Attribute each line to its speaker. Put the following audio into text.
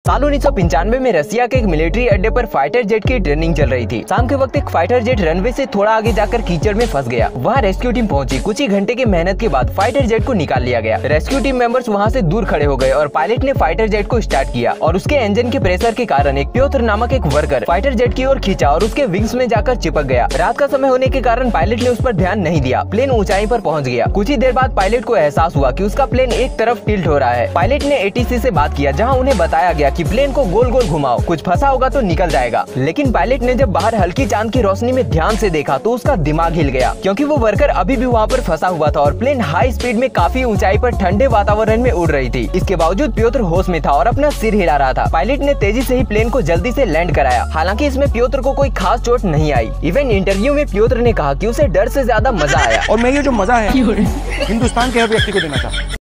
Speaker 1: साल 1995 में रसिया के एक मिलिट्री अड्डे पर फाइटर जेट की ट्रेनिंग चल रही थी। शाम के वक्त एक फाइटर जेट रनवे से थोड़ा आगे जाकर कीचड़ में फंस गया। वहाँ रेस्क्यू टीम पहुंची। कुछ ही घंटे की मेहनत के बाद फाइटर जेट को निकाल लिया गया। रेस्क्यू टीम मेंबर्स वहाँ से दूर खड़े हो गए और पायलट ने फाइटर जेट को स्टार्ट किया और उसके इंजन के प्रेशर के कारण एक प्योत्र नामक एक वर्कर फाइटर जेट की ओर खींचा और उसके विंग्स में जाकर चिपक गया। रात का समय होने के कारण पायलट ने उस पर ध्यान नहीं दिया। प्लेन ऊंचाई पर पहुंच गया। कुछ ही देर बाद पायलट को एहसास हुआ कि उसका प्लेन एक तरफ टिल्ट हो रहा है। पायलट ने एटीसी से बात किया, जहां उन्हें बताया गया कि प्लेन को गोल गोल घुमाओ, कुछ फंसा होगा तो निकल जाएगा। लेकिन पायलट ने जब बाहर हल्की चांद की रोशनी में ध्यान से देखा तो उसका दिमाग हिल गया, क्योंकि वो वर्कर अभी भी वहाँ पर फंसा हुआ था और प्लेन हाई स्पीड में काफी ऊंचाई पर ठंडे वातावरण में उड़ रही थी। इसके बावजूद प्योत्र होश में था और अपना सिर हिला रहा था। पायलट ने तेजी से ही प्लेन को जल्दी से लैंड कराया। हालांकि इसमें प्योत्र को कोई खास चोट नहीं आई। इवन इंटरव्यू में प्योत्र ने कहा कि उसे डर से ज्यादा मजा आया
Speaker 2: और मैं ये जो मजा है हिंदुस्तान के हर व्यक्ति को देना चाहता हूँ।